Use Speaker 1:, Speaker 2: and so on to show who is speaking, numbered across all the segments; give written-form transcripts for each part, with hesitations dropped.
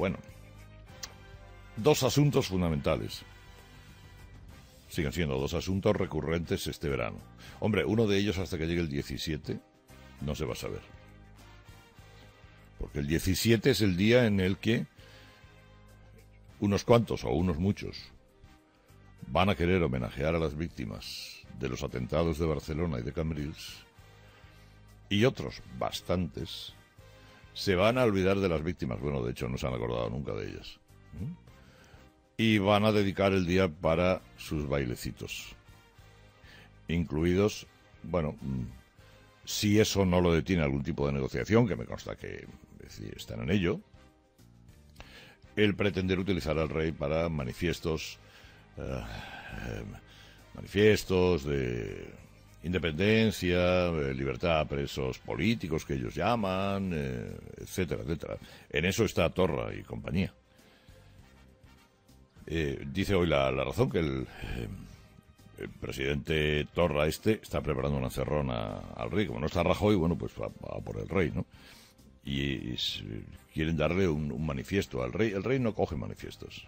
Speaker 1: Bueno, dos asuntos fundamentales. Siguen siendo dos asuntos recurrentes este verano. Hombre, uno de ellos hasta que llegue el 17 no se va a saber. Porque el 17 es el día en el que unos cuantos o unos muchos van a querer homenajear a las víctimas de los atentados de Barcelona y de Cambrils, y otros, bastantes, se van a olvidar de las víctimas. Bueno, de hecho no se han acordado nunca de ellas. Y van a dedicar el día para sus bailecitos, incluidos, bueno, si eso no lo detiene algún tipo de negociación, que me consta que están en ello, el pretender utilizar al rey para manifiestos de independencia, libertad a presos políticos que ellos llaman, etcétera, etcétera. En eso está Torra y compañía. Dice hoy la Razón que el presidente Torra está preparando una encerrona al rey. Como no está Rajoy, bueno, pues va por el rey, ¿no? Y quieren darle un manifiesto al rey. El rey no coge manifiestos.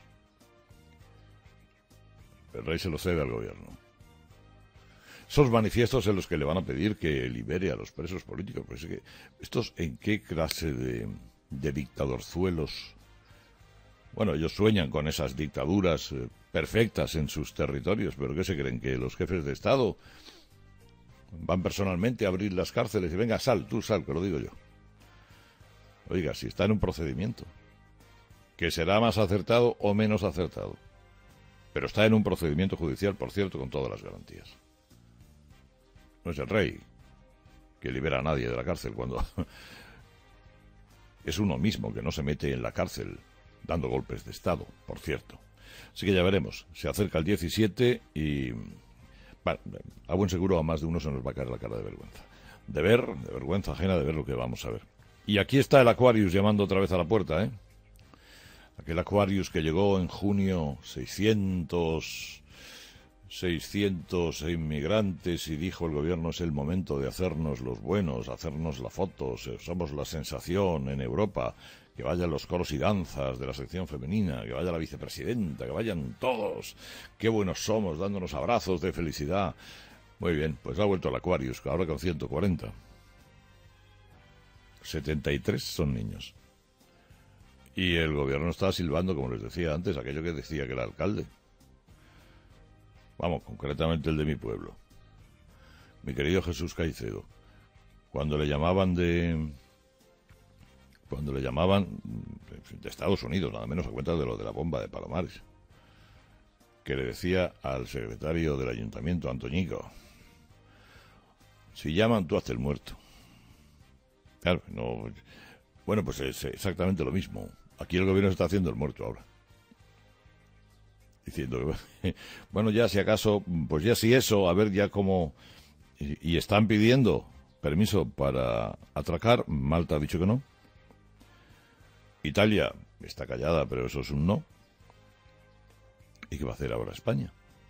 Speaker 1: El rey se lo cede al gobierno. Esos manifiestos en los que le van a pedir que libere a los presos políticos. Pues es que estos, ¿en qué clase de dictadorzuelos? Bueno, ellos sueñan con esas dictaduras perfectas en sus territorios, pero ¿qué se creen? ¿Que los jefes de Estado van personalmente a abrir las cárceles y venga, tú sal, que lo digo yo? Oiga, si está en un procedimiento, que será más acertado o menos acertado, pero está en un procedimiento judicial, por cierto, con todas las garantías. No es el rey que libera a nadie de la cárcel cuando es uno mismo que no se mete en la cárcel dando golpes de Estado, por cierto. Así que ya veremos. Se acerca el 17 y bueno, a buen seguro a más de uno se nos va a caer la cara de vergüenza. De vergüenza ajena de ver lo que vamos a ver. Y aquí está el Aquarius llamando otra vez a la puerta, ¿eh? Aquel Aquarius que llegó en junio, 600 inmigrantes, y dijo el gobierno: es el momento de hacernos los buenos, hacernos la foto, somos la sensación en Europa, que vayan los coros y danzas de la sección femenina, que vaya la vicepresidenta, que vayan todos, qué buenos somos, dándonos abrazos de felicidad. Muy bien, pues ha vuelto el Aquarius, ahora con 140. 73 son niños. Y el gobierno está silbando, como les decía antes, aquello que decía que era alcalde. Vamos, concretamente el de mi pueblo. Mi querido Jesús Caicedo. Cuando le llamaban de Estados Unidos, nada menos a cuenta de lo de la bomba de Palomares, que le decía al secretario del ayuntamiento, Antoñico: si llaman, tú hazte el muerto. Claro, no. Bueno, pues es exactamente lo mismo. Aquí el gobierno está haciendo el muerto ahora. Diciendo que, bueno, ya si acaso, pues ya si eso, a ver ya cómo. Y están pidiendo permiso para atracar. Malta ha dicho que no. Italia está callada, pero eso es un no. ¿Y qué va a hacer ahora España?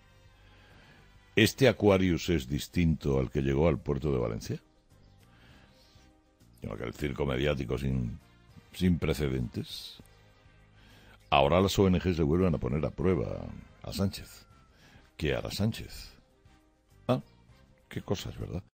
Speaker 1: ¿Este Aquarius es distinto al que llegó al puerto de Valencia? Aquel circo mediático sin precedentes. Ahora las ONG se vuelven a poner a prueba a Sánchez. ¿Qué hará Sánchez? Ah, qué cosas, ¿verdad?